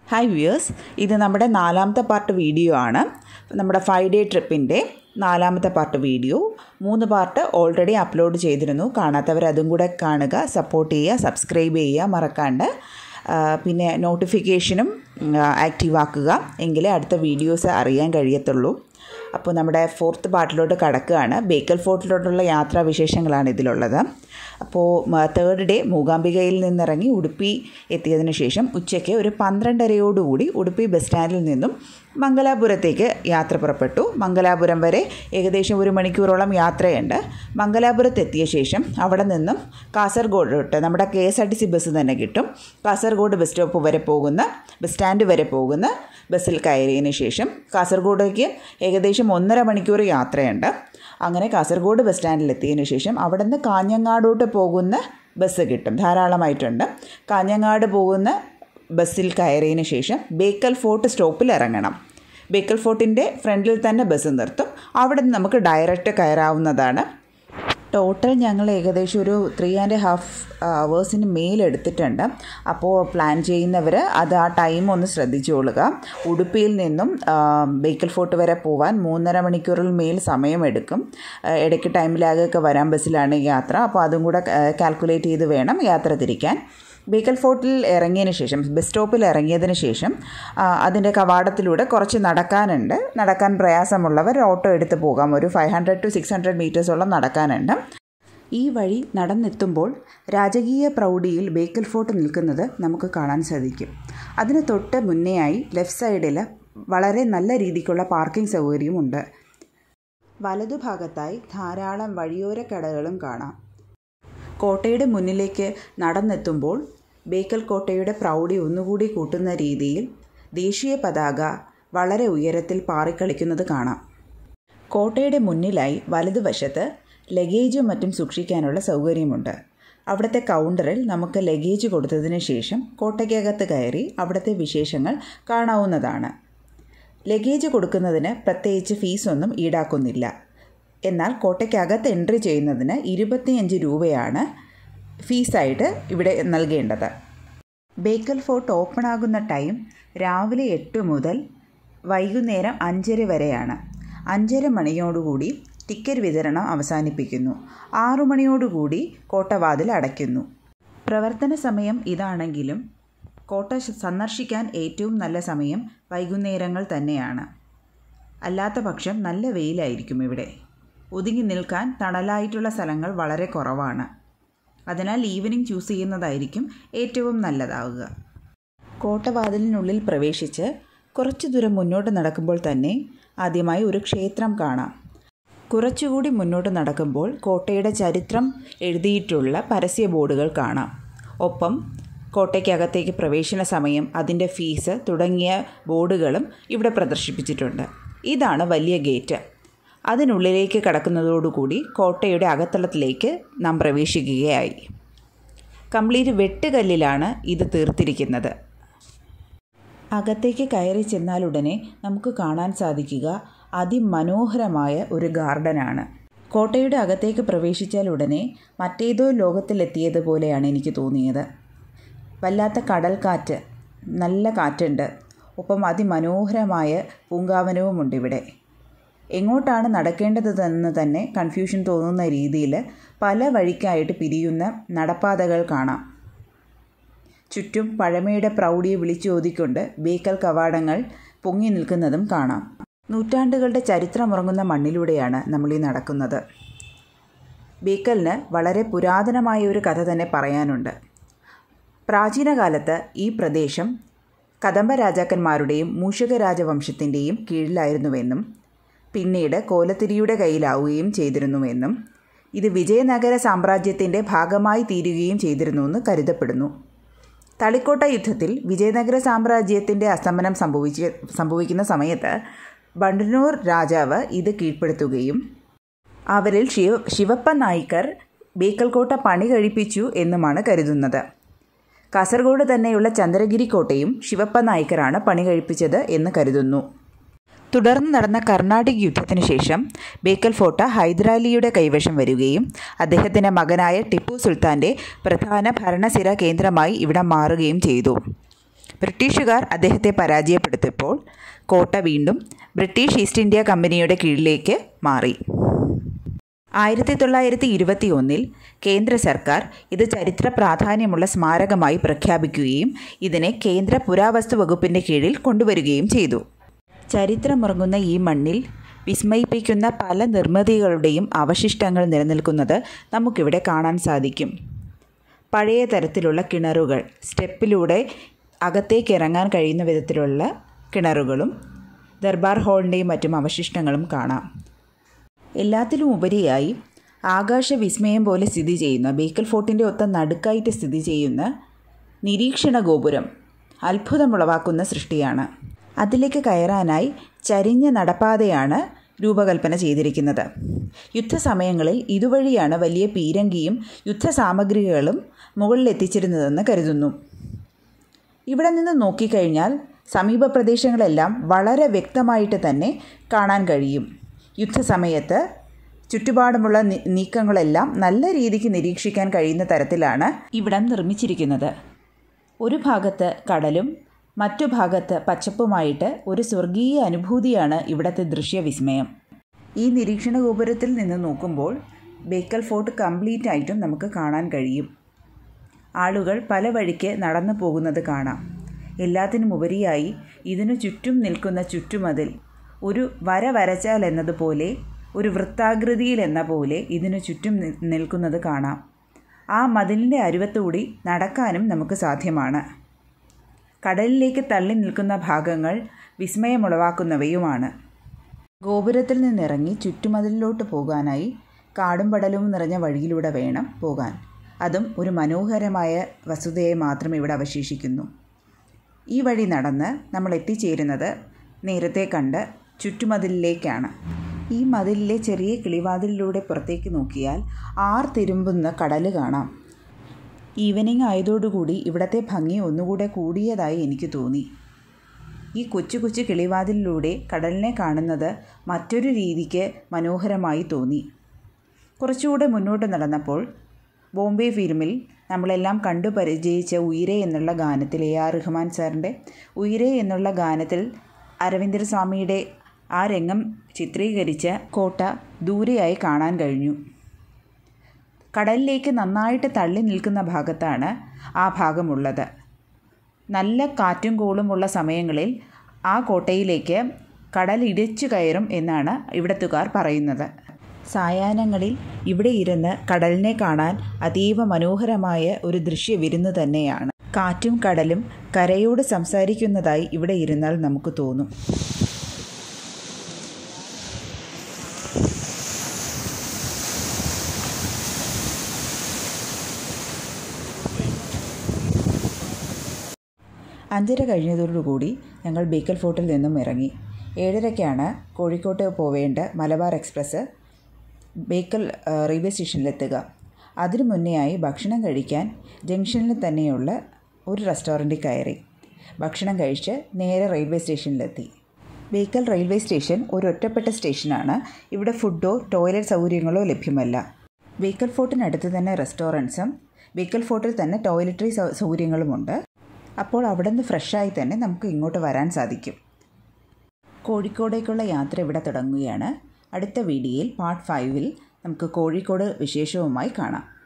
Hi viewers, ഇത് നമ്മുടെ നാലാമത്തെ പാർട്ട് വീഡിയോ ആണ്. നമ്മുടെ 5 ഡേ ട്രിപ്പിൻ്റെ നാലാമത്തെ part video. 3 part already upload ചെയ്തിരുന്നു. കാണാത്തവർ അതും കൂടെ കാണുക, സപ്പോർട്ട് ചെയ്യുക, സബ്സ്ക്രൈബ് ചെയ്യുക മറക്കാണ്ട്. പിന്നെ നോട്ടിഫിക്കേഷനും ആക്റ്റീവ് ആക്കുക, എങ്കിലേ അടുത്ത വീഡിയോസ് അറിയാൻ കഴിയത്തുള്ളൂ. അപ്പോൾ നമ്മുടെ 4th പാർട്ടിലോട്ട് കടക്കുകയാണ്. ബേക്കൽ ഫോർട്ടിലോട്ടുള്ള യാത്രാവിശേഷങ്ങളാണ് ഇതിലുള്ളത്. അപ്പോൾ 3rd ഡേ മൂകാംബികയിൽ നിന്നിറങ്ങി ഉടുപ്പി എത്തിയതിന് ശേഷം ഉച്ചയ്ക്ക് ഒരു 12:30 ഉടുപ്പി ബസ് സ്റ്റാൻഡിൽ നിന്നും മംഗലാപുരത്തേക്ക് യാത്ര പുറപ്പെട്ടു. മംഗലാപുരം വരെ ഏകദേശം 1 മണിക്കൂറോളം യാത്രയുണ്ട്. മംഗലാപുരത്തെത്തിയ ശേഷം അവിടെ നിന്നും കാസർഗോഡോട്ട് നമ്മുടെ KSRTC ബസ് തന്നെ കിട്ടും. കാസർഗോഡ് ബസ് സ്റ്റാൻഡ് വരെ പോകുന്ന ബസ്സിൽ കയറിയതിന് ശേഷം കാസർഗോഡേക്ക് ഏകദേശം 1.5 മണിക്കൂർ യാത്രയുണ്ട്. അങ്ങനെ കാസർഗോഡ് ബസ് സ്റ്റാൻഡിലെത്തിയതിന് ശേഷം അവിടെ നിന്ന് കാഞ്ഞങ്ങാടോട്ട് പോകുന്ന ബസ് കിട്ടും, ധാരാളമായിട്ടുണ്ട്. കാഞ്ഞങ്ങാട് പോകുന്ന ബസ്സിൽ കയറിയതിന് ശേഷം ബേക്കൽ ഫോർട്ട് സ്റ്റോപ്പിൽ ഇറങ്ങണം. ബേക്കൽ ഫോർട്ടിൻ്റെ ഫ്രണ്ടിൽ തന്നെ ബസ് നിർത്തും. അവിടെ നിന്ന് നമുക്ക് ഡയറക്റ്റ് കയറാവുന്നതാണ്. ടോട്ടൽ ഞങ്ങൾ ഏകദേശം ഒരു 3.5 hours മേലെടുത്തിട്ടുണ്ട്. അപ്പോൾ പ്ലാൻ ചെയ്യുന്നവർ അത് ആ ടൈം ഒന്ന് ശ്രദ്ധിച്ചുകൊള്ളുക. ഉടുപ്പിയിൽ നിന്നും ബേക്കൽ ഫോർട്ട് വരെ പോകാൻ 3.5 മണിക്കൂറിൽ മേൽ സമയമെടുക്കും. ഇടയ്ക്ക് ടൈം ലാഗൊക്കെ വരാൻ ബസ്സിലാണ് യാത്ര. അപ്പോൾ അതും കൂടെ കാൽക്കുലേറ്റ് ചെയ്ത് വേണം യാത്ര തിരിക്കാൻ. ബേക്കൽ ഫോർട്ടിൽ ഇറങ്ങിയതിന് ശേഷം, ബസ് സ്റ്റോപ്പിൽ ഇറങ്ങിയതിന് ശേഷം അതിൻ്റെ കവാടത്തിലൂടെ കുറച്ച് നടക്കാനുണ്ട്. നടക്കാൻ പ്രയാസമുള്ളവർ ഓട്ടോ എടുത്ത് പോകാം. ഒരു 500 to 600 മീറ്റേഴ്സോളം നടക്കാനുണ്ട്. ഈ വഴി നടന്നെത്തുമ്പോൾ രാജകീയ പ്രൗഢിയിൽ ബേക്കൽ ഫോർട്ട് നിൽക്കുന്നത് നമുക്ക് കാണാൻ സാധിക്കും. അതിന് തൊട്ട് മുന്നേയായി ലെഫ്റ്റ് സൈഡിൽ വളരെ നല്ല രീതിക്കുള്ള പാർക്കിംഗ് സൗകര്യമുണ്ട്. വലതുഭാഗത്തായി ധാരാളം വഴിയോര കടകളും കാണാം. കോട്ടയുടെ മുന്നിലേക്ക് നടന്നെത്തുമ്പോൾ ബേക്കൽ കോട്ടയുടെ പ്രൗഢി ഒന്നുകൂടി കൂട്ടുന്ന രീതിയിൽ ദേശീയ പതാക വളരെ ഉയരത്തിൽ പാറിക്കളിക്കുന്നത് കാണാം. കോട്ടയുടെ മുന്നിലായി വലതുവശത്ത് ലഗേജും മറ്റും സൂക്ഷിക്കാനുള്ള സൗകര്യമുണ്ട്. അവിടുത്തെ കൗണ്ടറിൽ നമുക്ക് ലഗേജ് കൊടുത്തതിന് ശേഷം കോട്ടയ്ക്കകത്ത് കയറി അവിടുത്തെ വിശേഷങ്ങൾ കാണാവുന്നതാണ്. ലഗേജ് കൊടുക്കുന്നതിന് പ്രത്യേകിച്ച് ഫീസൊന്നും ഈടാക്കുന്നില്ല. എന്നാൽ കോട്ടയ്ക്കകത്ത് എൻട്രി ചെയ്യുന്നതിന് 25 രൂപയാണ് ഫീസായിട്ട് ഇവിടെ നൽകേണ്ടത്. ബേക്കൽ ഫോർട്ട് ഓപ്പൺ ആകുന്ന ടൈം രാവിലെ 8 മുതൽ വൈകുന്നേരം 5:30 വരെയാണ്. 5:30 മണിയോടുകൂടി ടിക്കറ്റ് വിതരണം അവസാനിപ്പിക്കുന്നു. 6 മണിയോടുകൂടി കോട്ടവാതിൽ അടയ്ക്കുന്നു. പ്രവർത്തന സമയം ഇതാണെങ്കിലും കോട്ട സന്ദർശിക്കാൻ ഏറ്റവും നല്ല സമയം വൈകുന്നേരങ്ങൾ തന്നെയാണ്. അല്ലാത്ത പക്ഷം നല്ല വെയിലായിരിക്കും ഇവിടെ. ഒതുങ്ങി നിൽക്കാൻ തണലായിട്ടുള്ള സ്ഥലങ്ങൾ വളരെ കുറവാണ്. അതിനാൽ ഈവനിങ് ചൂസ് ചെയ്യുന്നതായിരിക്കും ഏറ്റവും നല്ലതാവുക. കോട്ടവാതിലിനുള്ളിൽ പ്രവേശിച്ച് കുറച്ചു ദൂരം മുന്നോട്ട് നടക്കുമ്പോൾ തന്നെ ആദ്യമായി ഒരു ക്ഷേത്രം കാണാം. കുറച്ചുകൂടി മുന്നോട്ട് നടക്കുമ്പോൾ കോട്ടയുടെ ചരിത്രം എഴുതിയിട്ടുള്ള പരസ്യ ബോർഡുകൾ കാണാം. ഒപ്പം കോട്ടയ്ക്കകത്തേക്ക് പ്രവേശന സമയം, അതിൻ്റെ ഫീസ് തുടങ്ങിയ ബോർഡുകളും ഇവിടെ പ്രദർശിപ്പിച്ചിട്ടുണ്ട്. ഇതാണ് വലിയ ഗേറ്റ്. അതിനുള്ളിലേക്ക് കടക്കുന്നതോടുകൂടി കോട്ടയുടെ അകത്തളത്തിലേക്ക് നാം പ്രവേശിക്കുകയായി. കംപ്ലീറ്റ് വെട്ടുകല്ലിലാണ് ഇത് തീർത്തിരിക്കുന്നത്. അകത്തേക്ക് കയറി ചെന്നാലുടനെ നമുക്ക് കാണാൻ സാധിക്കുക അതിമനോഹരമായ ഒരു ഗാർഡനാണ്. കോട്ടയുടെ അകത്തേക്ക് പ്രവേശിച്ചാൽ ഉടനെ മറ്റേതോ ലോകത്തിലെത്തിയതുപോലെയാണ് എനിക്ക് തോന്നിയത്. വല്ലാത്ത കടൽക്കാറ്റ്, നല്ല കാറ്റുണ്ട്. ഒപ്പം അതിമനോഹരമായ പൂങ്കാവനവുമുണ്ട് ഇവിടെ. എങ്ങോട്ടാണ് നടക്കേണ്ടതെന്ന് തന്നെ കൺഫ്യൂഷൻ തോന്നുന്ന രീതിയിൽ പല വഴിക്കായിട്ട് പിരിയുന്ന നടപ്പാതകൾ കാണാം. ചുറ്റും പഴമയുടെ പ്രൗഢിയെ വിളിച്ചോതിക്കൊണ്ട് ബേക്കൽ കവാടങ്ങൾ പൊങ്ങി നിൽക്കുന്നതും കാണാം. നൂറ്റാണ്ടുകളുടെ ചരിത്രമുറങ്ങുന്ന മണ്ണിലൂടെയാണ് നമ്മളീ നടക്കുന്നത്. ബേക്കലിന് വളരെ പുരാതനമായ ഒരു കഥ തന്നെ പറയാനുണ്ട്. പ്രാചീന കാലത്ത് ഈ പ്രദേശം കദംബ രാജാക്കന്മാരുടെയും മൂഷക രാജവംശത്തിൻ്റെയും കീഴിലായിരുന്നുവെന്നും പിന്നീട് കോലത്തിരിയുടെ കയ്യിലാവുകയും ചെയ്തിരുന്നുവെന്നും ഇത് വിജയനഗര സാമ്രാജ്യത്തിൻ്റെ ഭാഗമായി തീരുകയും ചെയ്തിരുന്നുവെന്ന് കരുതപ്പെടുന്നു. തളിക്കോട്ട യുദ്ധത്തിൽ വിജയനഗര സാമ്രാജ്യത്തിൻ്റെ അസ്തമനം സംഭവിക്കുന്ന സമയത്ത് ബണ്ടന്നൂർ രാജാവ് ഇത് കീഴ്പ്പെടുത്തുകയും അവരിൽ ശിവപ്പ നായ്ക്കർ ബേക്കൽ കോട്ട പണി കഴിപ്പിച്ചു എന്നുമാണ് കരുതുന്നത്. കാസർഗോഡ് തന്നെയുള്ള ചന്ദ്രഗിരി കോട്ടയും ശിവപ്പ നായ്ക്കറാണ് പണി കഴിപ്പിച്ചത് എന്ന് കരുതുന്നു. തുടർന്ന് നടന്ന കർണാടിക് യുദ്ധത്തിന് ശേഷം ബേക്കൽ ഫോർട്ട് ഹൈദരാലിയുടെ കൈവശം വരികയും അദ്ദേഹത്തിൻ്റെ മകനായ ടിപ്പു സുൽത്താൻ്റെ പ്രധാന ഭരണസിര കേന്ദ്രമായി ഇവിടെ മാറുകയും ചെയ്തു. ബ്രിട്ടീഷുകാർ അദ്ദേഹത്തെ പരാജയപ്പെടുത്തിയപ്പോൾ കോട്ട വീണ്ടും ബ്രിട്ടീഷ് ഈസ്റ്റ് ഇന്ത്യ കമ്പനിയുടെ കീഴിലേക്ക് മാറി. 1921 കേന്ദ്ര സർക്കാർ ഇത് ചരിത്ര പ്രാധാന്യമുള്ള സ്മാരകമായി പ്രഖ്യാപിക്കുകയും ഇതിനെ കേന്ദ്ര പുരാവസ്തു വകുപ്പിൻ്റെ കീഴിൽ കൊണ്ടുവരികയും ചെയ്തു. ചരിത്രമുറങ്ങുന്ന ഈ മണ്ണിൽ വിസ്മയിപ്പിക്കുന്ന പല നിർമ്മിതികളുടെയും അവശിഷ്ടങ്ങൾ നിലനിൽക്കുന്നത് നമുക്കിവിടെ കാണാൻ സാധിക്കും. പഴയ തരത്തിലുള്ള കിണറുകൾ, സ്റ്റെപ്പിലൂടെ അകത്തേക്ക് ഇറങ്ങാൻ കഴിയുന്ന വിധത്തിലുള്ള കിണറുകളും ദർബാർ ഹാളിൻ്റെയും മറ്റും അവശിഷ്ടങ്ങളും കാണാം. എല്ലാത്തിലും ഉപരിയായി ആകാശവിസ്മയം പോലെ സ്ഥിതി ചെയ്യുന്ന, ബേക്കൽ ഫോർട്ടിൻ്റെ ഒത്ത നടുക്കായിട്ട് സ്ഥിതി ചെയ്യുന്ന നിരീക്ഷണ ഗോപുരം അത്ഭുതമുളവാക്കുന്ന സൃഷ്ടിയാണ്. അതിലേക്ക് കയറാനായി ചരിഞ്ഞ നടപ്പാതയാണ് രൂപകൽപ്പന ചെയ്തിരിക്കുന്നത്. യുദ്ധസമയങ്ങളിൽ ഇതുവഴിയാണ് വലിയ പീരങ്കിയും യുദ്ധസാമഗ്രികളും മുകളിലെത്തിച്ചിരുന്നതെന്ന് കരുതുന്നു. ഇവിടെ നിന്ന് നോക്കിക്കഴിഞ്ഞാൽ സമീപ പ്രദേശങ്ങളെല്ലാം വളരെ വ്യക്തമായിട്ട് തന്നെ കാണാൻ കഴിയും. യുദ്ധസമയത്ത് ചുറ്റുപാടുമുള്ള നീക്കങ്ങളെല്ലാം നല്ല രീതിക്ക് നിരീക്ഷിക്കാൻ കഴിയുന്ന തരത്തിലാണ് ഇവിടം നിർമ്മിച്ചിരിക്കുന്നത്. ഒരു ഭാഗത്ത് കടലും മറ്റു ഭാഗത്ത് പച്ചപ്പുമായിട്ട് ഒരു സ്വർഗീയ അനുഭൂതിയാണ് ഇവിടുത്തെ ദൃശ്യവിസ്മയം. ഈ നിരീക്ഷണ ഗോപുരത്തിൽ നിന്ന് നോക്കുമ്പോൾ ബേക്കൽ ഫോർട്ട് കംപ്ലീറ്റ് ആയിട്ടും നമുക്ക് കാണാൻ കഴിയും. ആളുകൾ പല വഴിക്ക് നടന്നു പോകുന്നത് കാണാം. എല്ലാത്തിനും ഉപരിയായി ഇതിനു ചുറ്റും നിൽക്കുന്ന ചുറ്റുമതിൽ ഒരു വര വരച്ചാൽ എന്നതുപോലെ, ഒരു വൃത്താകൃതിയിൽ എന്ന പോലെ ഇതിനു ചുറ്റും നിൽക്കുന്നത് കാണാം. ആ മതിലിൻ്റെ അരുവത്തുകൂടി നടക്കാനും നമുക്ക് സാധ്യമാണ്. കടലിലേക്ക് തള്ളി നിൽക്കുന്ന ഭാഗങ്ങൾ വിസ്മയമുളവാക്കുന്നവയുമാണ്. ഗോപുരത്തിൽ നിന്നിറങ്ങി ചുറ്റുമതിലിലോട്ട് പോകാനായി കാടും പടലും നിറഞ്ഞ വഴിയിലൂടെ വേണം പോകാൻ. അതും ഒരു മനോഹരമായ വസ്തുതയെ മാത്രം ഇവിടെ അവശേഷിക്കുന്നു. ഈ വഴി നടന്ന് നമ്മൾ എത്തിച്ചേരുന്നത് നേരത്തെ കണ്ട് ചുറ്റുമതിലിലേക്കാണ്. ഈ മതിലിലെ ചെറിയ കിളിവാതിലിലൂടെ പുറത്തേക്ക് നോക്കിയാൽ ആർത്തിരുമ്പുന്ന കടൽ കാണാം. ഈവനിങ് ആയതോടുകൂടി ഇവിടത്തെ ഭംഗി ഒന്നുകൂടെ കൂടിയതായി എനിക്ക് തോന്നി. ഈ കൊച്ചു കൊച്ചു കിളിവാതിലിലൂടെ കടലിനെ കാണുന്നത് മറ്റൊരു രീതിക്ക് മനോഹരമായി തോന്നി. കുറച്ചുകൂടെ മുന്നോട്ട് നടന്നപ്പോൾ ബോംബെ ഫിലിമിൽ നമ്മളെല്ലാം കണ്ടു പരിചയിച്ച ഉയിരേ എന്നുള്ള ഗാനത്തിൽ, AR റഹ്മാൻ സാറിൻ്റെ ഉയിരേ എന്നുള്ള ഗാനത്തിൽ അരവിന്ദർ സ്വാമിയുടെ ആ രംഗം ചിത്രീകരിച്ച കോട്ട ദൂരെയായി കാണാൻ കഴിഞ്ഞു. കടലിലേക്ക് നന്നായിട്ട് തള്ളി നിൽക്കുന്ന ഭാഗത്താണ് ആ ഭാഗമുള്ളത്. നല്ല കാറ്റും കോളുമുള്ള സമയങ്ങളിൽ ആ കോട്ടയിലേക്ക് കടൽ ഇടിച്ചു കയറും എന്നാണ് ഇവിടത്തുകാർ പറയുന്നത്. സായാഹ്നങ്ങളിൽ ഇവിടെ ഇരുന്ന് കടലിനെ കാണാൻ അതീവ മനോഹരമായ ഒരു ദൃശ്യവിരുന്ന് തന്നെയാണ്. കാറ്റും കടലും കരയോട് സംസാരിക്കുന്നതായി ഇവിടെ ഇരുന്നാൽ നമുക്ക് തോന്നും. അഞ്ചര കഴിഞ്ഞതോടുകൂടി ഞങ്ങൾ ബേക്കൽ ഫോർട്ടിൽ നിന്നും ഇറങ്ങി. 7:30ക്കാണ് കോഴിക്കോട്ട് പോവേണ്ട മലബാർ എക്സ്പ്രസ് ബേക്കൽ റെയിൽവേ സ്റ്റേഷനിലെത്തുക. അതിനു മുന്നെയായി ഭക്ഷണം കഴിക്കാൻ ജംഗ്ഷനിൽ തന്നെയുള്ള ഒരു റെസ്റ്റോറൻറ്റിൽ കയറി ഭക്ഷണം കഴിച്ച് നേരെ റെയിൽവേ സ്റ്റേഷനിലെത്തി. ബേക്കൽ റെയിൽവേ സ്റ്റേഷൻ ഒരു ഒറ്റപ്പെട്ട സ്റ്റേഷനാണ്. ഇവിടെ ഫുഡോ ടോയ്ലറ്റ് സൗകര്യങ്ങളോ ലഭ്യമല്ല. ബേക്കൽ ഫോർട്ടിനടുത്ത് തന്നെ റെസ്റ്റോറൻറ്റ്സും ബേക്കൽ ഫോർട്ടിൽ തന്നെ ടോയ്ലറ്ററി സൗകര്യങ്ങളുമുണ്ട്. അപ്പോൾ അവിടെ നിന്ന് ഫ്രഷായി തന്നെ നമുക്ക് ഇങ്ങോട്ട് വരാൻ സാധിക്കും. കോഴിക്കോടേക്കുള്ള യാത്ര ഇവിടെ തുടങ്ങുകയാണ്. അടുത്ത വീഡിയോയിൽ പാർട്ട് 5 നമുക്ക് കോഴിക്കോട് വിശേഷവുമായി കാണാം.